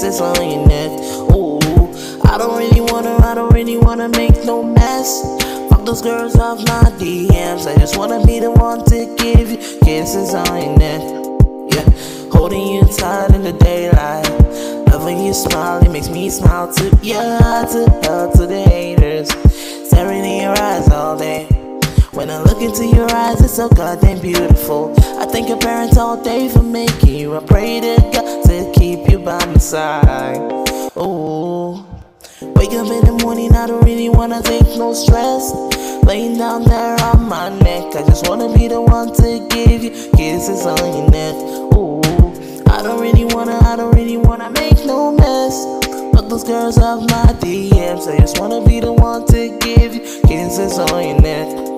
kisses on your neck. Ooh, I don't really wanna make no mess. Fuck those girls off my DMs. I just wanna be the one to give you kisses on your neck. Yeah, holding you tight in the daylight. Loving you smile, it makes me smile too. Yeah, to hell to the haters. Staring in your eyes all day. When I look into your eyes, it's so goddamn beautiful. I thank your parents all day for making you. I pray to God to keep you by my side. Oh, wake up in the morning, I don't really wanna take no stress. Laying down there on my neck, I just wanna be the one to give you kisses on your neck. Ooh, I don't really wanna make no mess. Fuck those girls off my DMs, I just wanna be the one to give you kisses on your neck.